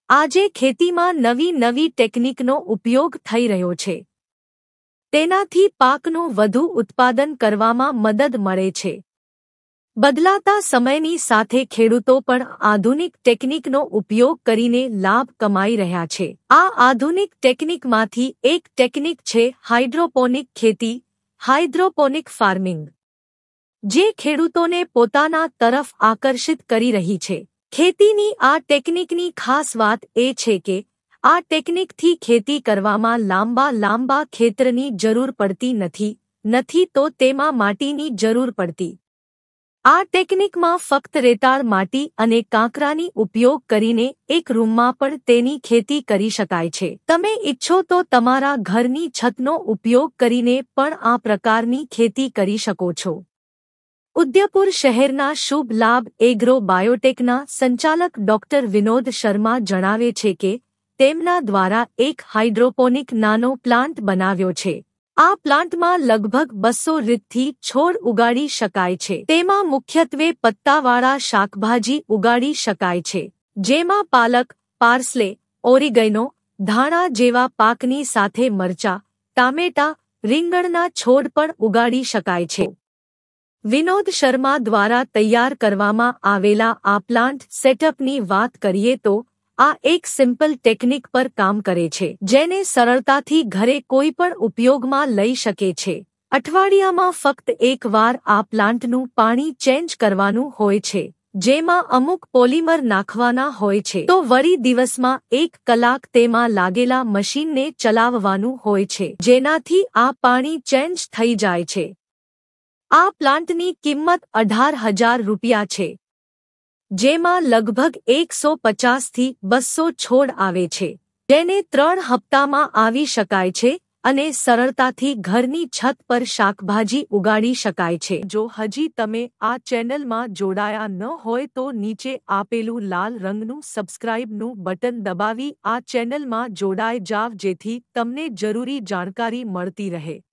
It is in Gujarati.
આજે ખેતીમાં નવી નવી ટેકનિકનો ઉપયોગ થઈ રહ્યો છે. તેનાથી પાકનું વધુ ઉત્પાદન કરવામાં મદદ મળે છે. બદલાતા સમયની સાથે ખેડૂતો પણ આધુનિક ટેકનિકનો ઉપયોગ કરીને લાભ કમાઈ રહ્યા છે. આ આધુનિક ટેકનિકમાંથી એક ટેકનિક છે હાઇડ્રોપોનિક ખેતી, હાઇડ્રોપોનિક ફાર્મિંગ, જે ખેડૂતોને પોતાના તરફ આકર્ષિત કરી રહી છે. ખેતીની આ ટેકનિકની ખાસ વાત એ છે કે આ ટેકનિકથી ખેતી કરવામાં લાંબા ખેતરની જરૂર પડતી નથી તો તેમાં માટીની જરૂર પડતી. આ ટેકનિકમાં ફક્ત રેતાળ માટી અને કાંકરાની ઉપયોગ કરીને એક રૂમમાં પણ તેની ખેતી કરી શકાય છે. તમે ઈચ્છો તો તમારા ઘરની છતનો ઉપયોગ કરીને પણ આ પ્રકારની ખેતી કરી શકો છો. ઉદયપુર શહેરના શુભ લાભ એગ્રો બાયોટેકના સંચાલક ડોક્ટર વિનોદ શર્મા જણાવે છે કે તેમના દ્વારા એક હાઇડ્રોપોનિક નાનો પ્લાન્ટ બનાવ્યો છે. આ પ્લાન્ટમાં લગભગ 200 રીતથી છોડ ઉગાડી શકાય છે. તેમાં મુખ્યત્વે પત્તાવાળા શાકભાજી ઉગાડી શકાય છે, જેમાં પાલક, પાર્સલે, ઓરિગેનો, ધાણા જેવા પાકની સાથે મરચા, ટામેટા, રીંગણના છોડ પણ ઉગાડી શકાય છે. વિનોદ શર્મા દ્વારા તૈયાર કરવામાં આવેલા આ પ્લાન્ટ સેટઅપની વાત કરીએ તો આ એક સિમ્પલ ટેકનિક પર કામ કરે છે, જેને સરળતાથી ઘરે કોઈ પણ ઉપયોગમાં લઈ શકે છે. અઠવાડિયામાં ફક્ત એકવાર આ પ્લાન્ટનું પાણી ચેન્જ કરવાનું હોય છે, જેમાં અમુક પોલિમર નાખવાના હોય છે. તો વળી દિવસમાં 1 કલાક તેમાં લાગેલા મશીનને ચલાવવાનું હોય છે, જેનાથી આ પાણી ચેન્જ થઈ જાય છે. આ પ્લાન્ટની કિંમત 18,000 રૂપિયા છે, જેમાં લગભગ 150 થી 200 છોડ આવે છે, જેને 3 હપ્તામાં આવી શકાય છે અને સરળતાથી ઘરની છત પર શાકભાજી ઉગાડી શકાય છે. જો હજી તમે આ ચેનલમાં જોડાયા ન હોય તો નીચે આપેલું લાલ રંગનું સબસ્ક્રાઇબનું બટન દબાવી આ ચેનલમાં જોડાઈ જાવ, જેથી તમને જરૂરી જાણકારી મળતી રહે.